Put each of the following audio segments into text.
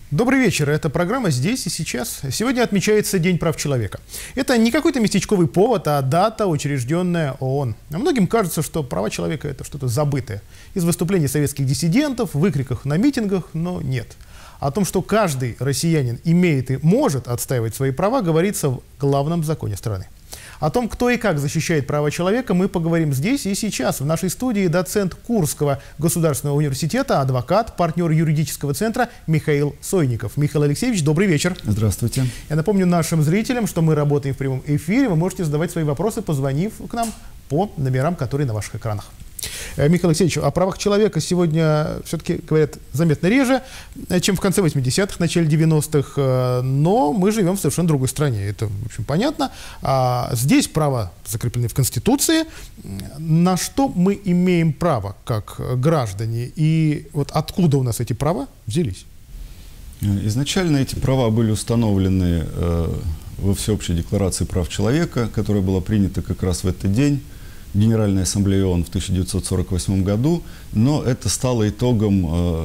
Добрый вечер. Это программа «Здесь и сейчас». Сегодня отмечается День прав человека. Это не какой-то местечковый повод, а дата, учрежденная ООН. А многим кажется, что права человека – это что-то забытое. Из выступлений советских диссидентов, выкриках на митингах, но нет. О том, что каждый россиянин имеет и может отстаивать свои права, говорится в главном законе страны. О том, кто и как защищает права человека, мы поговорим здесь и сейчас. В нашей студии доцент Курского государственного университета, адвокат, партнер юридического центра Михаил Сойников. Михаил Алексеевич, добрый вечер. Здравствуйте. Я напомню нашим зрителям, что мы работаем в прямом эфире. Вы можете задавать свои вопросы, позвонив к нам по номерам, которые на ваших экранах. Михаил Алексеевич, о правах человека сегодня все-таки говорят заметно реже, чем в конце 80-х, начале 90-х, но мы живем в совершенно другой стране, это, в общем, понятно. Здесь права закреплены в Конституции. На что мы имеем право как граждане и вот откуда у нас эти права взялись? Изначально эти права были установлены во Всеобщей декларации прав человека, которая была принята как раз в этот день, Генеральной Ассамблеей ООН в 1948 году, но это стало итогом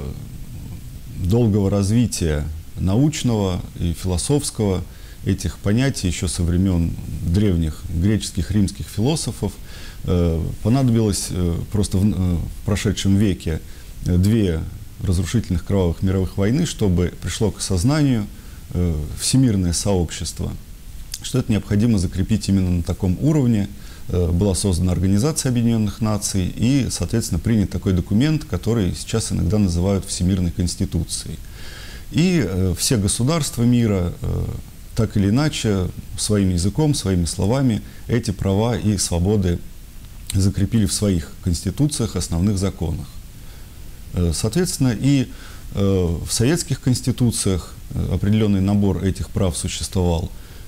долгого развития научного и философского этих понятий еще со времен древних греческих, римских философов. Понадобилось просто в прошедшем веке две разрушительных кровавых мировых войны, чтобы пришло к осознанию всемирное сообщество, что это необходимо закрепить именно на таком уровне. Была создана Организация Объединенных Наций и, соответственно, принят такой документ, который сейчас иногда называют Всемирной Конституцией. И все государства мира, так или иначе, своим языком, своими словами эти права и свободы закрепили в своих конституциях, основных законах. Соответственно, и в советских конституциях определенный набор этих прав существовал.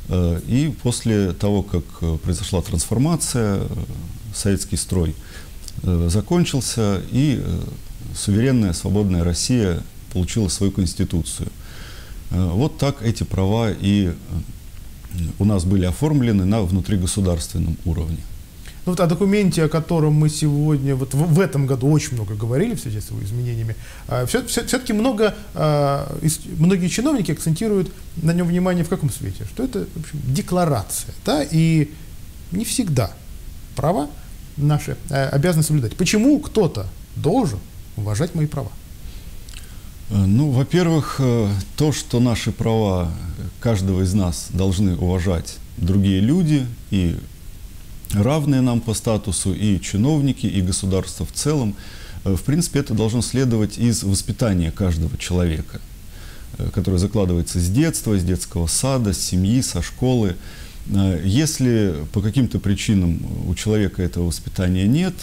И после того, как произошла трансформация, советский строй закончился, и суверенная, свободная Россия получила свою конституцию. Вот так эти права и у нас были оформлены на внутригосударственном уровне. Ну, вот о документе, о котором мы сегодня, вот в этом году очень много говорили в связи с его изменениями, все-таки многие чиновники акцентируют на нем внимание в каком свете? Что это, в общем, декларация, да, и не всегда права наши обязаны соблюдать. Почему кто-то должен уважать мои права? Ну, во-первых, то, что наши права каждого из нас должны уважать другие люди и равные нам по статусу, и чиновники, и государство в целом, в принципе, это должно следовать из воспитания каждого человека, которое закладывается с детства, с детского сада, с семьи, со школы. Если по каким-то причинам у человека этого воспитания нет,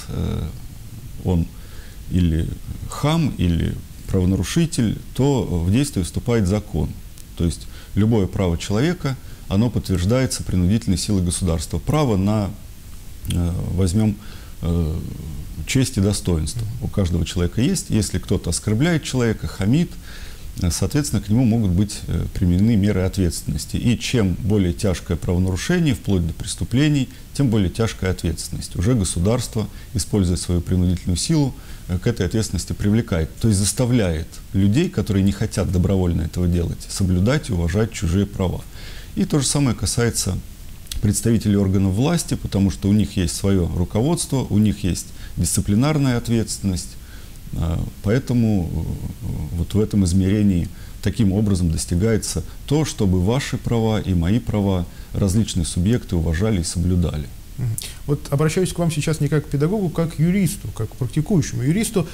он или хам, или правонарушитель, то в действие вступает закон. То есть любое право человека, оно подтверждается принудительной силой государства. Право на, возьмем, честь и достоинство. У каждого человека есть. Если кто-то оскорбляет человека, хамит, соответственно, к нему могут быть применены меры ответственности. И чем более тяжкое правонарушение, вплоть до преступлений, тем более тяжкая ответственность. Уже государство, используя свою принудительную силу, к этой ответственности привлекает. То есть заставляет людей, которые не хотят добровольно этого делать, соблюдать и уважать чужие права. И то же самое касается представителей органов власти, потому что у них есть свое руководство, у них есть дисциплинарная ответственность. Поэтому вот в этом измерении таким образом достигается то, чтобы ваши права и мои права различные субъекты уважали и соблюдали. Вот обращаюсь к вам сейчас не как к педагогу, как к юристу, как к практикующему юристу.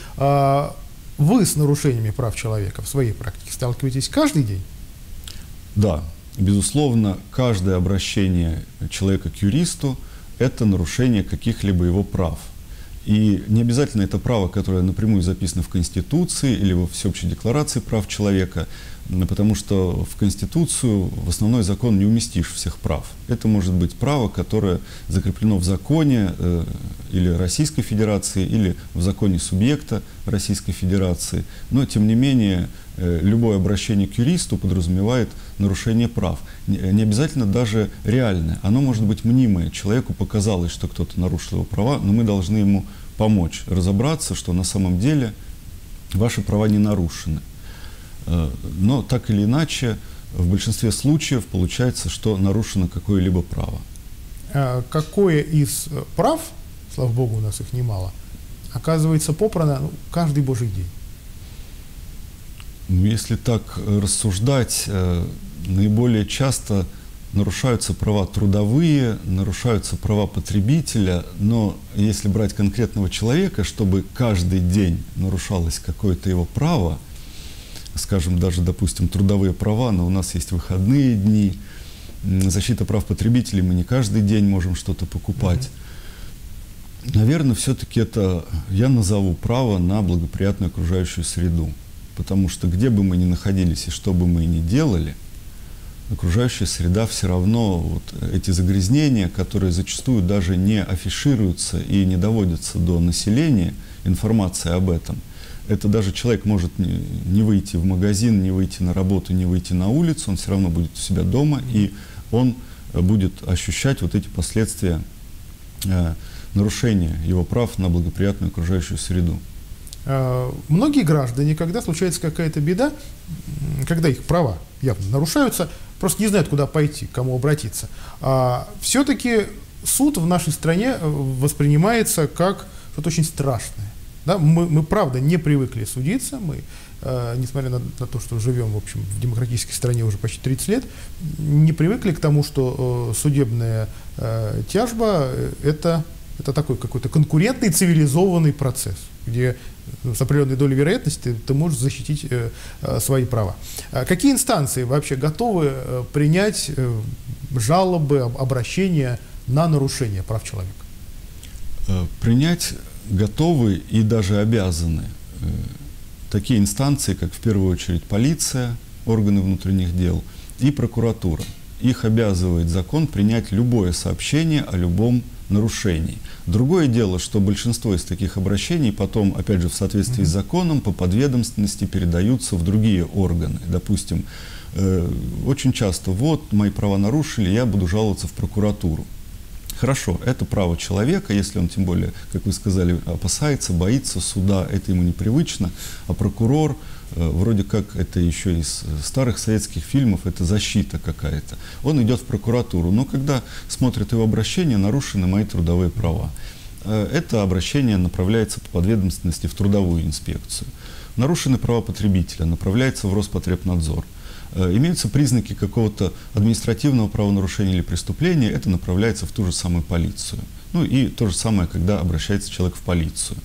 Вы с нарушениями прав человека в своей практике сталкиваетесь каждый день? Да, безусловно, каждое обращение человека к юристу – это нарушение каких-либо его прав. И не обязательно это право, которое напрямую записано в Конституции или во Всеобщей декларации прав человека, потому что в Конституцию, в основной закон не уместишь всех прав. Это может быть право, которое закреплено в законе или Российской Федерации, или в законе субъекта Российской Федерации. Но, тем не менее, любое обращение к юристу подразумевает нарушение прав. Не обязательно даже реальное. Оно может быть мнимое. Человеку показалось, что кто-то нарушил его права, но мы должны ему помочь разобраться, что на самом деле ваши права не нарушены. Но так или иначе, в большинстве случаев получается, что нарушено какое-либо право. Какое из прав, слава богу, у нас их немало, оказывается попрано каждый божий день? Если так рассуждать, наиболее часто нарушаются права трудовые, нарушаются права потребителя, но если брать конкретного человека, чтобы каждый день нарушалось какое-то его право, скажем, даже, допустим, трудовые права, но у нас есть выходные дни, защита прав потребителей, мы не каждый день можем что-то покупать. Наверное, все-таки это я назову право на благоприятную окружающую среду. Потому что где бы мы ни находились и что бы мы ни делали, окружающая среда все равно, вот эти загрязнения, которые зачастую даже не афишируются и не доводятся до населения, информация об этом, это даже человек может не выйти в магазин, не выйти на работу, не выйти на улицу, он все равно будет у себя дома, и он будет ощущать вот эти последствия нарушения его прав на благоприятную окружающую среду. Многие граждане, когда случается какая-то беда, когда их права явно нарушаются, просто не знают, куда пойти, к кому обратиться. Все-таки суд в нашей стране воспринимается как что-то очень страшное. Да? Мы правда не привыкли судиться, мы, несмотря на то, что живем, в общем, в демократической стране уже почти 30 лет, не привыкли к тому, что судебная тяжба это такой какой-то конкурентный, цивилизованный процесс, где с определенной долей вероятности ты можешь защитить свои права. Какие инстанции вообще готовы принять жалобы, обращения на нарушение прав человека? Принять готовы и даже обязаны такие инстанции, как в первую очередь полиция, органы внутренних дел и прокуратура. Их обязывает закон принять любое сообщение о любом нарушений. Другое дело, что большинство из таких обращений потом, опять же, в соответствии с законом, по подведомственности передаются в другие органы. Допустим, очень часто, вот, мои права нарушили, я буду жаловаться в прокуратуру. Хорошо, это право человека, если он, тем более, как вы сказали, опасается, боится суда, это ему непривычно, а прокурор, вроде как это еще из старых советских фильмов, это защита какая-то. Он идет в прокуратуру, но когда смотрит его обращение, нарушены мои трудовые права. Это обращение направляется по подведомственности в трудовую инспекцию. Нарушены права потребителя, направляется в Роспотребнадзор. Имеются признаки какого-то административного правонарушения или преступления, это направляется в ту же самую полицию. Ну и то же самое, когда обращается человек в полицию.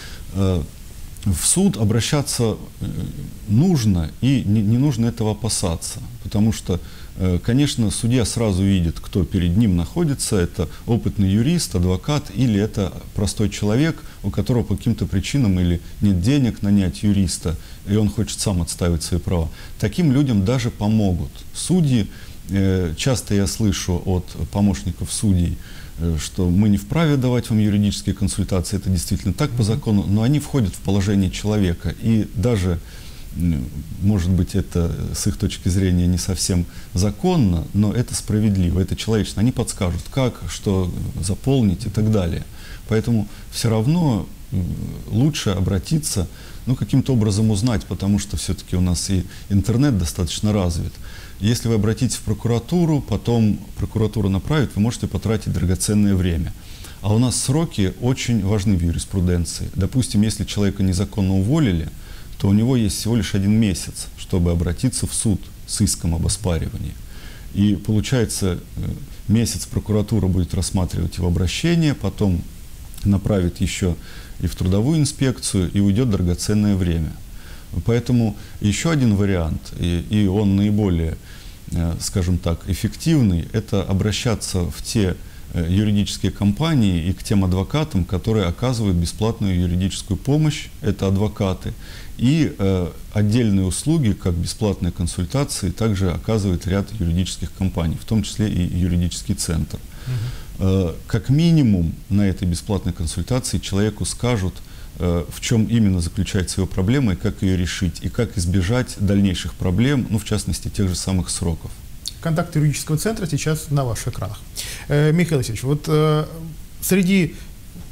В суд обращаться нужно, и не нужно этого опасаться, потому что, конечно, судья сразу видит, кто перед ним находится, это опытный юрист, адвокат, или это простой человек, у которого по каким-то причинам или нет денег нанять юриста, и он хочет сам отстаивать свои права. Таким людям даже помогут судьи. Часто я слышу от помощников судей, что мы не вправе давать вам юридические консультации, это действительно так по закону, но они входят в положение человека, и даже, может быть, это с их точки зрения не совсем законно, но это справедливо, это человечно. Они подскажут, как, что заполнить и так далее. Поэтому все равно лучше обратиться, каким-то образом узнать, потому что все-таки у нас и интернет достаточно развит. Если вы обратитесь в прокуратуру, потом прокуратура направит, вы можете потратить драгоценное время. А у нас сроки очень важны в юриспруденции. Допустим, если человека незаконно уволили, то у него есть всего лишь 1 месяц, чтобы обратиться в суд с иском об оспаривании. И получается, месяц прокуратура будет рассматривать его обращение, потом направит еще и в трудовую инспекцию, и уйдет драгоценное время. Поэтому еще один вариант, и он наиболее, скажем так, эффективный, это обращаться в те юридические компании и к тем адвокатам, которые оказывают бесплатную юридическую помощь, это адвокаты, и отдельные услуги, как бесплатные консультации, также оказывает ряд юридических компаний, в том числе и юридический центр. Как минимум на этой бесплатной консультации человеку скажут, в чем именно заключается его проблема и как ее решить, и как избежать дальнейших проблем, в частности, тех же самых сроков. Контакты юридического центра сейчас на ваших экранах. Михаил Васильевич, вот среди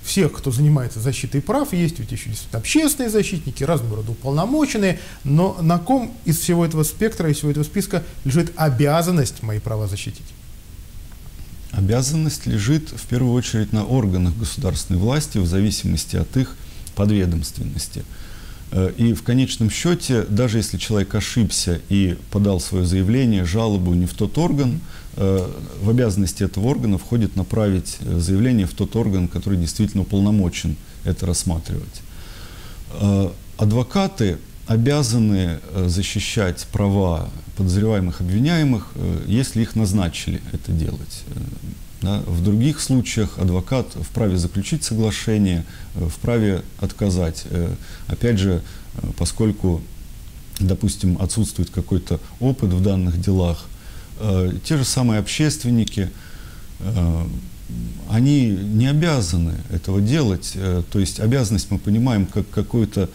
всех, кто занимается защитой прав, есть ведь еще действительно общественные защитники, разного рода уполномоченные, но на ком из всего этого спектра, из всего этого списка лежит обязанность мои права защитить? Обязанность лежит в первую очередь на органах государственной власти в зависимости от их подведомственности. И в конечном счете, даже если человек ошибся и подал свое заявление, жалобу не в тот орган, в обязанности этого органа входит направить заявление в тот орган, который действительно уполномочен это рассматривать. Адвокаты обязаны защищать права подозреваемых, обвиняемых, если их назначили это делать. Да? В других случаях адвокат вправе заключить соглашение, вправе отказать. Опять же, поскольку, допустим, отсутствует какой-то опыт в данных делах, те же самые общественники, они не обязаны этого делать. То есть обязанность мы понимаем как какую-то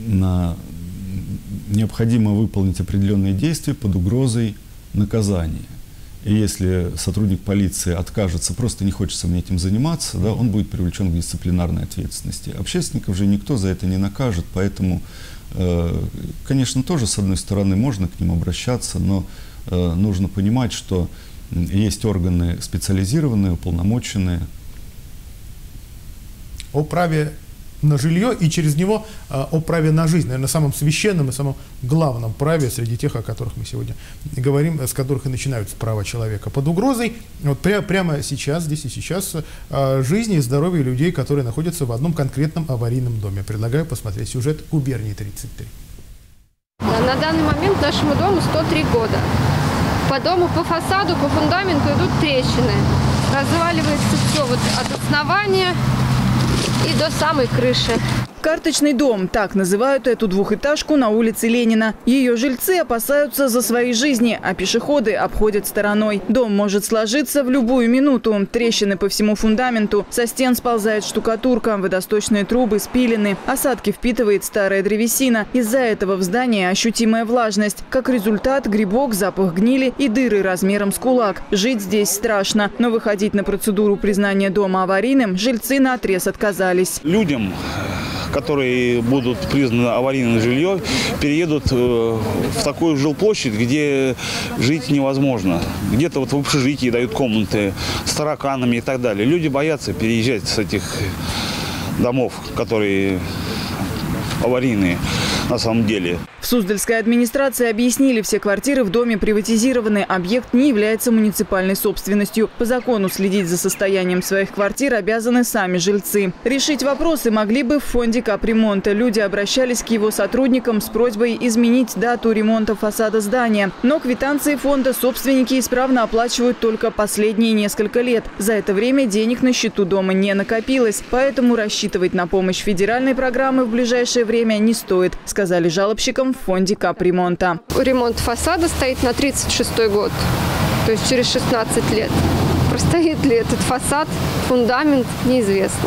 необходимо выполнить определенные действия под угрозой наказания. И если сотрудник полиции откажется, просто не хочется мне этим заниматься, да, он будет привлечен к дисциплинарной ответственности. Общественников же никто за это не накажет, поэтому, конечно, тоже, с одной стороны, можно к ним обращаться, но нужно понимать, что есть органы специализированные, уполномоченные. О праве на жилье и через него о праве на жизнь, наверное, самом священном и самом главном праве среди тех, о которых мы сегодня говорим, с которых и начинаются права человека. Под угрозой вот прямо сейчас, здесь и сейчас, жизни и здоровья людей, которые находятся в одном конкретном аварийном доме. Предлагаю посмотреть сюжет «Губернии 33». На данный момент нашему дому 103 года. По дому, по фасаду, по фундаменту идут трещины. Разваливается все вот от основания и до самой крыши. Карточный дом – так называют эту двухэтажку на улице Ленина. Ее жильцы опасаются за свои жизни, а пешеходы обходят стороной. Дом может сложиться в любую минуту. Трещины по всему фундаменту. Со стен сползает штукатурка, водосточные трубы спилены. Осадки впитывает старая древесина. Из-за этого в здании ощутимая влажность. Как результат – грибок, запах гнили и дыры размером с кулак. Жить здесь страшно. Но выходить на процедуру признания дома аварийным жильцы наотрез отказались. Людям, которые будут признаны аварийным жильем, переедут в такую жилплощадь, где жить невозможно. Где-то вот в общежитии дают комнаты с тараканами и так далее. Люди боятся переезжать с этих домов, которые аварийные на самом деле. В Суздальской администрации объяснили, все квартиры в доме приватизированы, объект не является муниципальной собственностью. По закону следить за состоянием своих квартир обязаны сами жильцы. Решить вопросы могли бы в фонде капремонта. Люди обращались к его сотрудникам с просьбой изменить дату ремонта фасада здания. Но квитанции фонда собственники исправно оплачивают только последние несколько лет. За это время денег на счету дома не накопилось. Поэтому рассчитывать на помощь федеральной программы в ближайшее время не стоит, сказали жалобщикам в фонде капремонта. Ремонт фасада стоит на 36-й год, то есть через 16 лет. Простоит ли этот фасад, фундамент, неизвестно.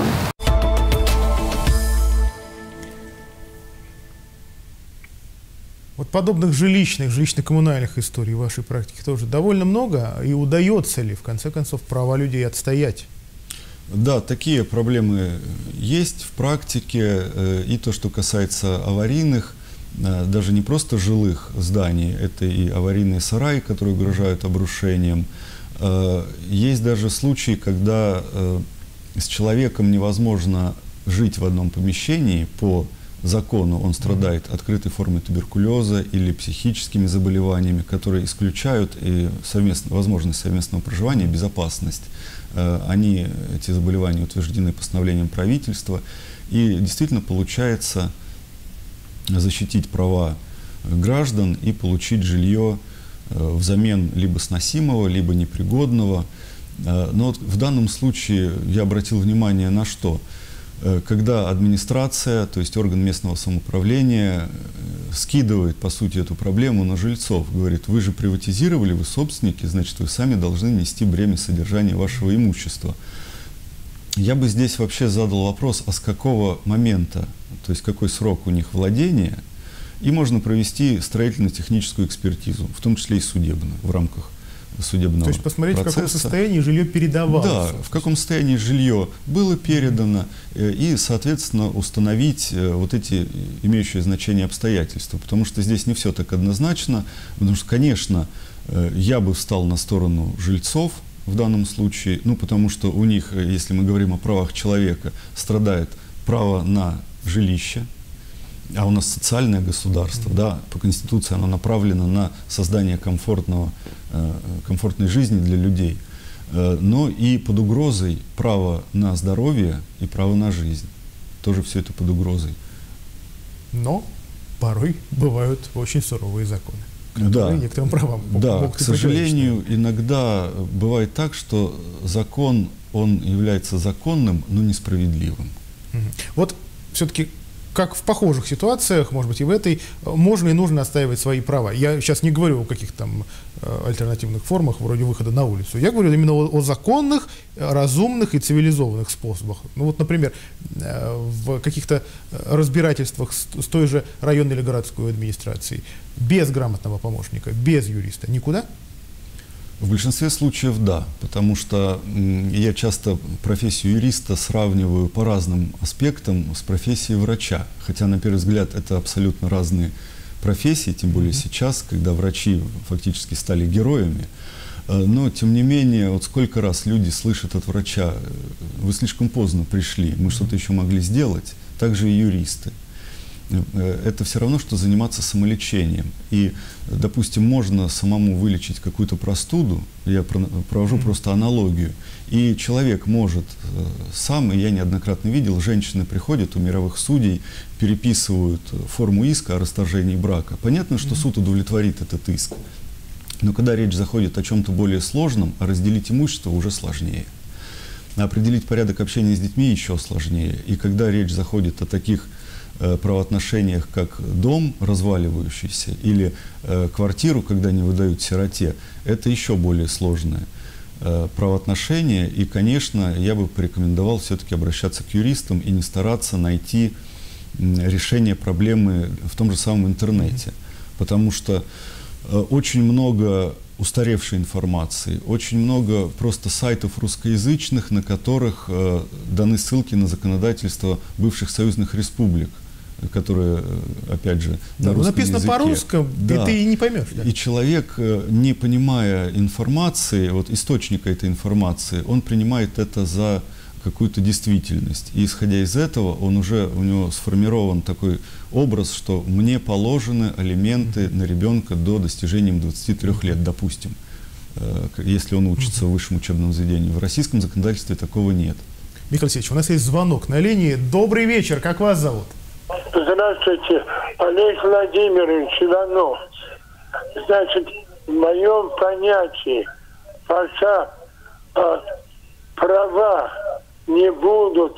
Вот подобных жилищно-коммунальных историй в вашей практике тоже довольно много. И удается ли, в конце концов, права людей отстоять? Да, такие проблемы есть в практике. И то, что касается аварийных, даже не просто жилых зданий, это и аварийные сараи, которые угрожают обрушением. Есть даже случаи, когда с человеком невозможно жить в одном помещении. По закону он страдает открытой формой туберкулеза или психическими заболеваниями, которые исключают и возможность совместного проживания и безопасность. Эти заболевания утверждены постановлением правительства. И действительно получается защитить права граждан и получить жилье взамен либо сносимого, либо непригодного. Но вот в данном случае я обратил внимание на что? Когда администрация, то есть орган местного самоуправления, скидывает, по сути, эту проблему на жильцов, говорит: вы же приватизировали, вы собственники, значит, вы сами должны нести бремя содержания вашего имущества. Я бы здесь вообще задал вопрос, а с какого момента, то есть какой срок у них владения, и можно провести строительно-техническую экспертизу, в том числе и судебную, в рамках судебного процесса. То есть посмотреть, в каком состоянии жилье передавалось. Да, в каком состоянии жилье было передано, и, соответственно, установить вот эти имеющие значение обстоятельства. Потому что здесь не все так однозначно. Потому что, конечно, я бы встал на сторону жильцов в данном случае, ну, потому что у них, если мы говорим о правах человека, страдает право на жилище, а у нас социальное государство, да, по Конституции оно направлено на создание комфортной жизни для людей, но и под угрозой право на здоровье и право на жизнь. Тоже все это под угрозой. Но порой бывают очень суровые законы, да, некоторым правам могут, к сожалению, иногда бывает так, что закон, он является законным, но несправедливым. Вот все-таки, как в похожих ситуациях, может быть, и в этой, можно и нужно отстаивать свои права. Я сейчас не говорю о каких-то там альтернативных формах, вроде выхода на улицу. Я говорю именно о законных, разумных и цивилизованных способах. Ну вот, например, в каких-то разбирательствах с той же районной или городской администрацией, без грамотного помощника, без юриста, никуда? В большинстве случаев да, потому что я часто профессию юриста сравниваю по разным аспектам с профессией врача. Хотя, на первый взгляд, это абсолютно разные профессии, тем более сейчас, когда врачи фактически стали героями. Но, тем не менее, вот сколько раз люди слышат от врача: вы слишком поздно пришли, мы что-то еще могли сделать. Также и юристы. Это все равно, что заниматься самолечением. И, допустим, можно самому вылечить какую-то простуду, я провожу просто аналогию, и человек может сам, и я неоднократно видел, женщины приходят у мировых судей, переписывают форму иска о расторжении брака. Понятно, что суд удовлетворит этот иск, но когда речь заходит о чем-то более сложном, а разделить имущество уже сложнее. А определить порядок общения с детьми еще сложнее. И когда речь заходит о таких правоотношениях, как дом разваливающийся или квартиру, когда не выдают сироте, это еще более сложное правоотношение. И, конечно, я бы порекомендовал все-таки обращаться к юристам и не стараться найти решение проблемы в том же самом интернете. Потому что очень много устаревшей информации, очень много просто сайтов русскоязычных, на которых даны ссылки на законодательство бывших союзных республик, которые, опять же, на русском написано языке. по-русски, Да. и ты и не поймешь. Да? И человек, не понимая информации, вот источника этой информации, он принимает это за какую-то действительность. И исходя из этого, у него сформирован такой образ, что мне положены алименты на ребенка до достижения 23 лет, допустим, если он учится в высшем учебном заведении. В российском законодательстве такого нет. Михаил Алексеевич, у нас есть звонок на линии. Добрый вечер, как вас зовут? Здравствуйте, Олег Владимирович Иванов. Значит, в моем понятии, пока права не будут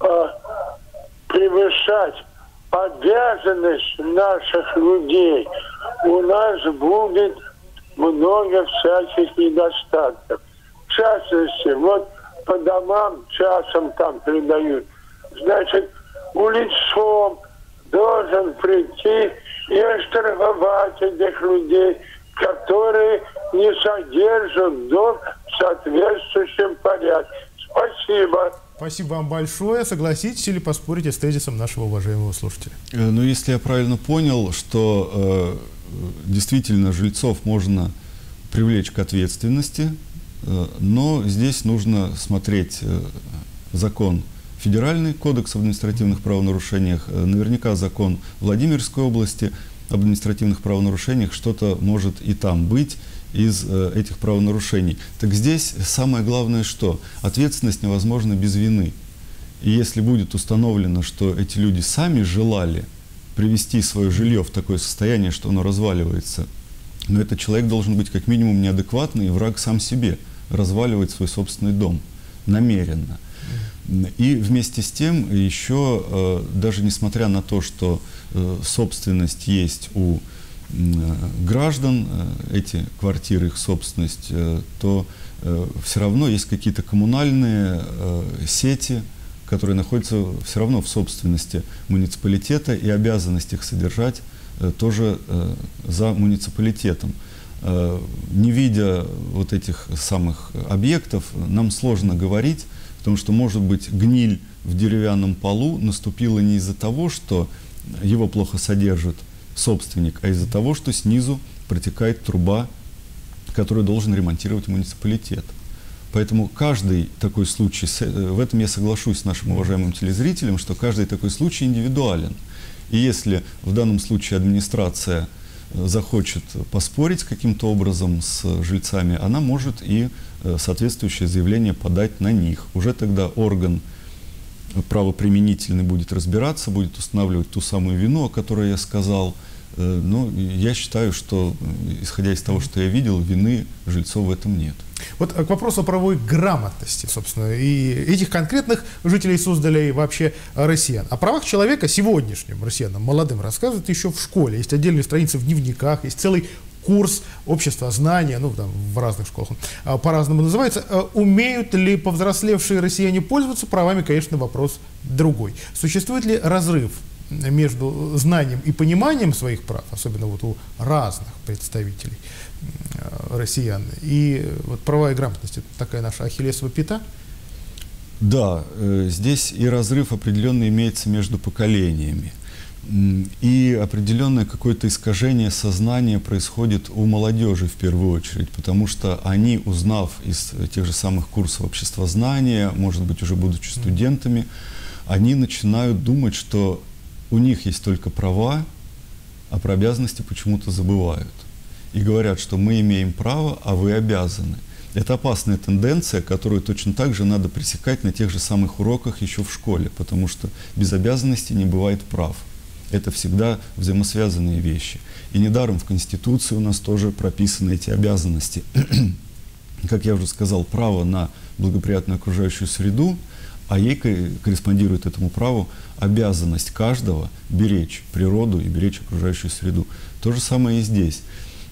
превышать обязанность наших людей, у нас будет много всяких недостатков. В частности, вот по домам часом там передают. Значит, улицом должен прийти и оштрафовать этих людей, которые не содержат дом в соответствующем порядке. Спасибо. Спасибо вам большое. Согласитесь или поспорите с тезисом нашего уважаемого слушателя? Ну, если я правильно понял, что действительно жильцов можно привлечь к ответственности, но здесь нужно смотреть закон, Федеральный кодекс об административных правонарушениях, наверняка закон Владимирской области об административных правонарушениях, что-то может и там быть из этих правонарушений. Так здесь самое главное, что ответственность невозможна без вины. И если будет установлено, что эти люди сами желали привести свое жилье в такое состояние, что оно разваливается, но этот человек должен быть как минимум неадекватный и враг сам себе, разваливать свой собственный дом намеренно. И вместе с тем еще, даже несмотря на то, что собственность есть у граждан, эти квартиры, их собственность, то все равно есть какие-то коммунальные сети, которые находятся все равно в собственности муниципалитета, и обязанность их содержать тоже за муниципалитетом. Не видя вот этих самых объектов, нам сложно говорить, потому что, может быть, гниль в деревянном полу наступила не из-за того, что его плохо содержит собственник, а из-за того, что снизу протекает труба, которую должен ремонтировать муниципалитет. Поэтому каждый такой случай, в этом я соглашусь с нашим уважаемым телезрителем, что каждый такой случай индивидуален. И если в данном случае администрация захочет поспорить каким-то образом с жильцами, она может и соответствующее заявление подать на них. Уже тогда орган правоприменительный будет разбираться, будет устанавливать ту самую вину, о которой я сказал. Но я считаю, что, исходя из того, что я видел, вины жильцов в этом нет. Вот к вопросу о правовой грамотности, собственно, и этих конкретных жителей Суздаля и вообще россиян. О правах человека сегодняшним россиянам, молодым, рассказывают еще в школе. Есть отдельные страницы в дневниках, есть целый курс общества знания, ну, там, в разных школах по-разному называется. Умеют ли повзрослевшие россияне пользоваться правами, конечно, вопрос другой. Существует ли разрыв между знанием и пониманием своих прав, особенно вот у разных представителей россиян, и вот права и грамотность — это такая наша ахиллесова пята? Да, здесь и разрыв определенный имеется между поколениями. И определенное какое-то искажение сознания происходит у молодежи в первую очередь, потому что они, узнав из тех же самых курсов обществознания, может быть, уже будучи студентами, они начинают думать, что у них есть только права, а про обязанности почему-то забывают. И говорят, что мы имеем право, а вы обязаны. Это опасная тенденция, которую точно так же надо пресекать на тех же самых уроках еще в школе, потому что без обязанностей не бывает прав. Это всегда взаимосвязанные вещи. И недаром в Конституции у нас тоже прописаны эти обязанности. Как я уже сказал, право на благоприятную окружающую среду, а ей корреспондирует этому праву обязанность каждого беречь природу и беречь окружающую среду. То же самое и здесь.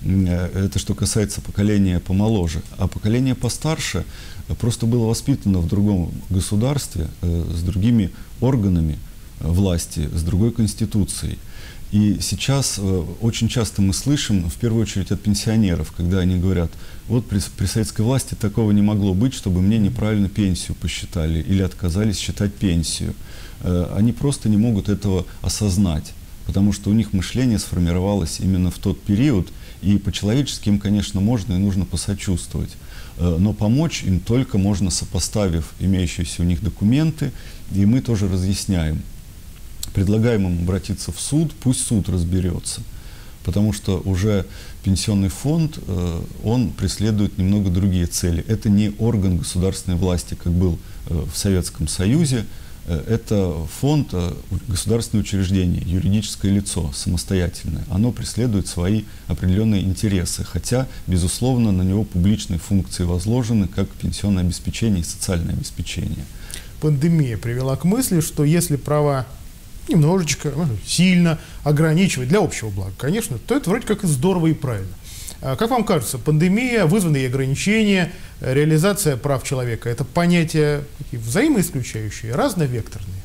Это что касается поколения помоложе. А поколение постарше просто было воспитано в другом государстве, с другими органами власти, с другой конституцией. И сейчас очень часто мы слышим, в первую очередь от пенсионеров, когда они говорят: вот при советской власти такого не могло быть, чтобы мне неправильно пенсию посчитали или отказались считать пенсию. Они просто не могут этого осознать, потому что у них мышление сформировалось именно в тот период, и по-человечески им, конечно, можно и нужно посочувствовать. Но помочь им только можно, сопоставив имеющиеся у них документы, и мы тоже разъясняем. Предлагаем им обратиться в суд, пусть суд разберется, потому что уже пенсионный фонд, он преследует немного другие цели. Это не орган государственной власти, как был в Советском Союзе, это фонд, государственное учреждение, юридическое лицо, самостоятельное. Оно преследует свои определенные интересы, хотя, безусловно, на него публичные функции возложены, как пенсионное обеспечение и социальное обеспечение. Пандемия привела к мысли, что если права немножечко, сильно ограничивать для общего блага, конечно, то это вроде как и здорово и правильно. Как вам кажется, пандемия, вызванные ограничения, реализация прав человека — это понятия взаимоисключающие, разновекторные?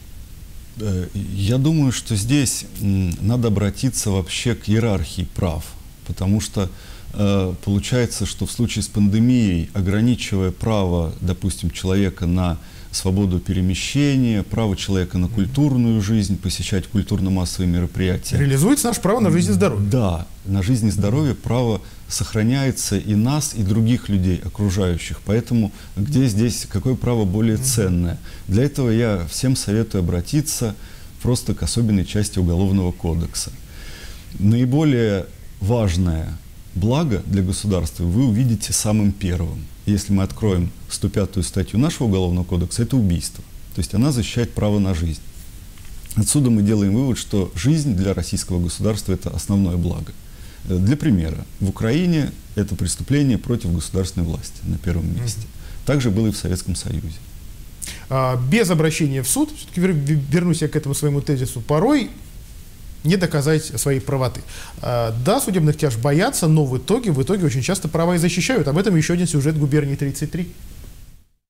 Я думаю, что здесь надо обратиться вообще к иерархии прав, потому что получается, что в случае с пандемией, ограничивая право, допустим, человека на свободу перемещения, право человека на культурную жизнь, посещать культурно-массовые мероприятия. Реализуется наше право на жизнь и здоровье. Да, на жизнь и здоровье право сохраняется и нас, и других людей, окружающих. Поэтому где здесь, какое право более ценное? Для этого я всем советую обратиться просто к особенной части Уголовного кодекса. Наиболее важное благо для государства вы увидите самым первым. Если мы откроем 105-ю статью нашего Уголовного кодекса, это убийство. То есть она защищает право на жизнь. Отсюда мы делаем вывод, что жизнь для российского государства – это основное благо. Для примера, в Украине это преступление против государственной власти на первом месте. Также было и в Советском Союзе. Без обращения в суд, все-таки вернусь я к этому своему тезису, порой не доказать своей правоты. Да, судебных тяжб боятся, но в итоге очень часто права и защищают. Об этом еще один сюжет «Губернии 33».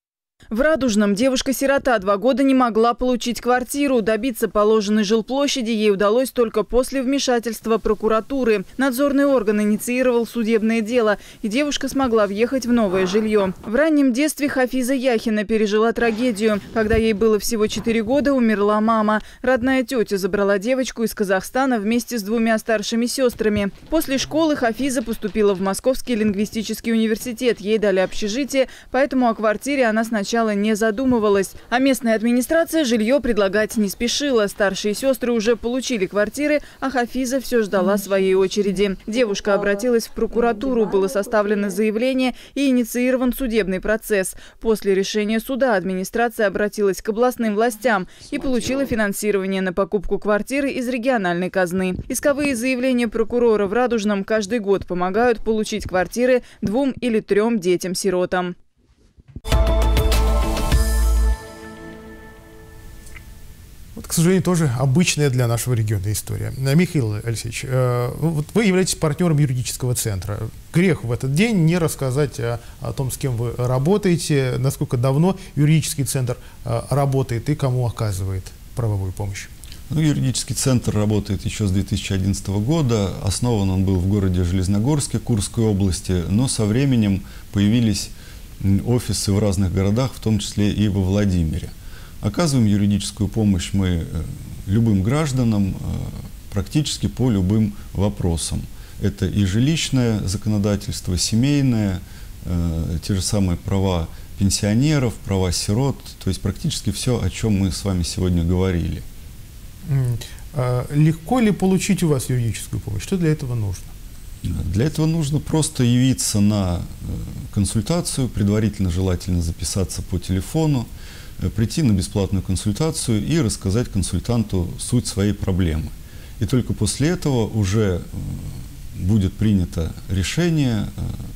В Радужном девушка-сирота 2 года не могла получить квартиру. Добиться положенной жилплощади ей удалось только после вмешательства прокуратуры. Надзорный орган инициировал судебное дело, и девушка смогла въехать в новое жилье. В раннем детстве Хафиза Яхина пережила трагедию. Когда ей было всего 4 года, умерла мама. Родная тетя забрала девочку из Казахстана вместе с 2 старшими сестрами. После школы Хафиза поступила в Московский лингвистический университет. Ей дали общежитие, поэтому о квартире она сначала не задумывалась. А местная администрация жилье предлагать не спешила. Старшие сестры уже получили квартиры, а Хафиза все ждала своей очереди. Девушка обратилась в прокуратуру, было составлено заявление и инициирован судебный процесс. После решения суда администрация обратилась к областным властям и получила финансирование на покупку квартиры из региональной казны. Исковые заявления прокурора в Радужном каждый год помогают получить квартиры 2 или 3 детям-сиротам. Вот, к сожалению, тоже обычная для нашего региона история. Михаил Алексеевич, вот вы являетесь партнером юридического центра. Грех в этот день не рассказать о том, с кем вы работаете, насколько давно юридический центр работает и кому оказывает правовую помощь. Ну, юридический центр работает еще с 2011 года. Основан он был в городе Железногорске Курской области, но со временем появились офисы в разных городах, в том числе и во Владимире. Оказываем юридическую помощь мы любым гражданам практически по любым вопросам. Это и жилищное законодательство, семейное, те же самые права пенсионеров, права сирот, то есть практически все, о чем мы с вами сегодня говорили. Легко ли получить у вас юридическую помощь? Что для этого нужно? Для этого нужно просто явиться на консультацию, предварительно желательно записаться по телефону, прийти на бесплатную консультацию и рассказать консультанту суть своей проблемы. И только после этого уже будет принято решение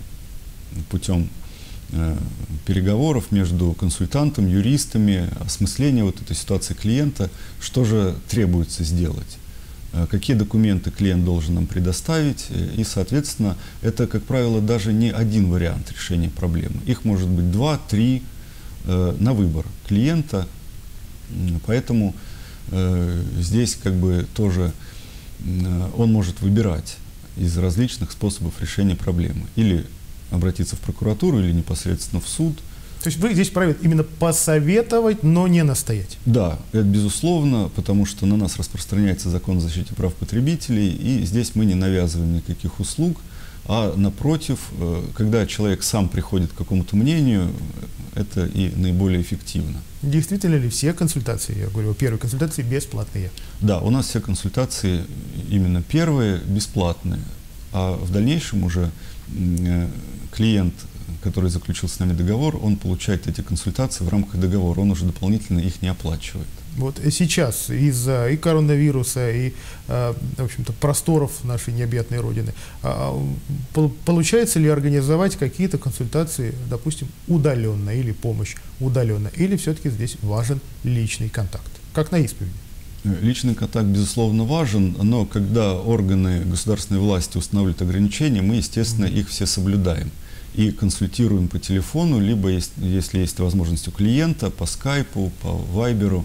путем переговоров между консультантом, юристами, осмысления вот этой ситуации клиента, что же требуется сделать, какие документы клиент должен нам предоставить. И, соответственно, это, как правило, даже не один вариант решения проблемы. Их может быть 2-3 на выбор клиента, поэтому здесь как бы тоже он может выбирать из различных способов решения проблемы. Или обратиться в прокуратуру, или непосредственно в суд. То есть вы здесь правильно именно посоветовать, но не настоять? Да, это безусловно, потому что на нас распространяется закон о защите прав потребителей, и здесь мы не навязываем никаких услуг, а напротив, когда человек сам приходит к какому-то мнению, это и наиболее эффективно. Действительно ли все консультации, я говорю, первые консультации бесплатные? Да, у нас все консультации именно первые бесплатные, а в дальнейшем уже клиент, который заключил с нами договор, он получает эти консультации в рамках договора, он уже дополнительно их не оплачивает. Вот сейчас из-за и коронавируса, и, в общем-то, просторов нашей необъятной Родины, получается ли организовать какие-то консультации, допустим, удаленно, или помощь удаленно, или все-таки здесь важен личный контакт, как на исповеди? Личный контакт, безусловно, важен, но когда органы государственной власти устанавливают ограничения, мы, естественно, их все соблюдаем. И консультируем по телефону, либо, если есть возможность у клиента, по скайпу, по вайберу.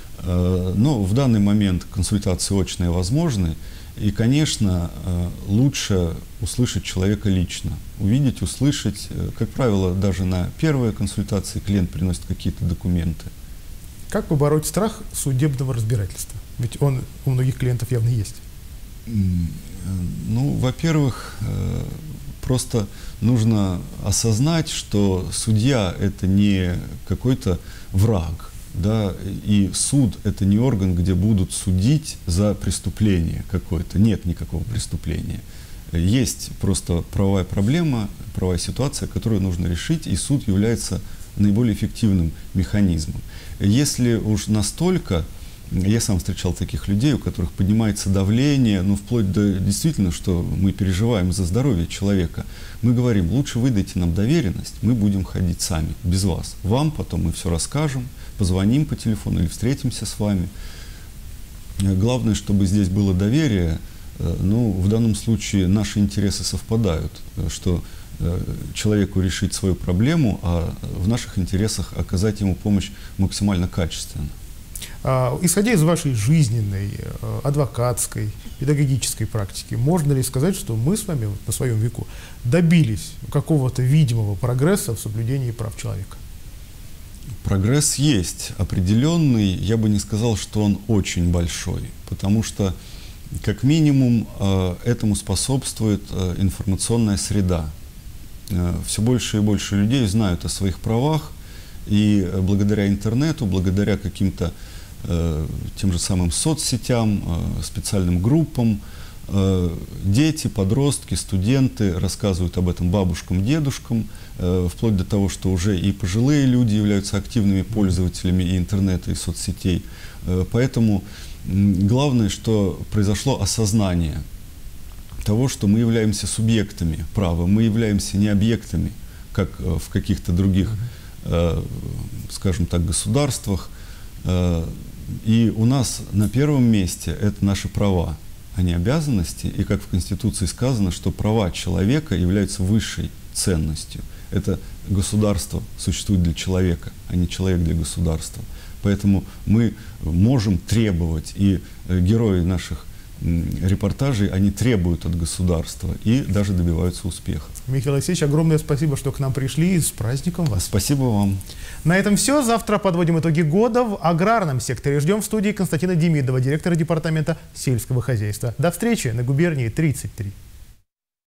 Но в данный момент консультации очные возможны. И, конечно, лучше услышать человека лично. Увидеть, услышать. Как правило, даже на первой консультации клиент приносит какие-то документы. Как побороть страх судебного разбирательства? Ведь он у многих клиентов явно есть. Ну, во-первых, просто нужно осознать, что судья – это не какой-то враг, да, и суд – это не орган, где будут судить за преступление какое-то. Нет никакого преступления. Есть просто правовая проблема, правовая ситуация, которую нужно решить, и суд является наиболее эффективным механизмом. Если уж настолько, я сам встречал таких людей, у которых поднимается давление, ну, вплоть до действительно, что мы переживаем за здоровье человека, мы говорим, лучше выдайте нам доверенность, мы будем ходить сами, без вас. Вам потом мы все расскажем, позвоним по телефону или встретимся с вами. Главное, чтобы здесь было доверие. Ну, в данном случае наши интересы совпадают, что человеку решить свою проблему, а в наших интересах оказать ему помощь максимально качественно. Исходя из вашей жизненной, адвокатской, педагогической практики, можно ли сказать, что мы с вами на своем веку добились какого-то видимого прогресса в соблюдении прав человека? Прогресс есть определенный, я бы не сказал, что он очень большой, потому что, как минимум, этому способствует информационная среда. Все больше и больше людей знают о своих правах, и благодаря интернету, благодаря каким-то тем же самым соцсетям, специальным группам, дети, подростки, студенты рассказывают об этом бабушкам, дедушкам, вплоть до того, что уже и пожилые люди являются активными пользователями и интернета, и соцсетей. Поэтому главное, что произошло осознание того, что мы являемся субъектами права, мы являемся не объектами, как в каких-то других, скажем так, государствах. И у нас на первом месте это наши права, а не обязанности. И как в Конституции сказано, что права человека являются высшей ценностью. Это государство существует для человека, а не человек для государства. Поэтому мы можем требовать, и герои наших репортажей, они требуют от государства и даже добиваются успеха. Михаил Алексеевич, огромное спасибо, что к нам пришли, и с праздником вас. Спасибо вам. На этом все. Завтра подводим итоги года в аграрном секторе. Ждем в студии Константина Демидова, директора департамента сельского хозяйства. До встречи на Губернии 33.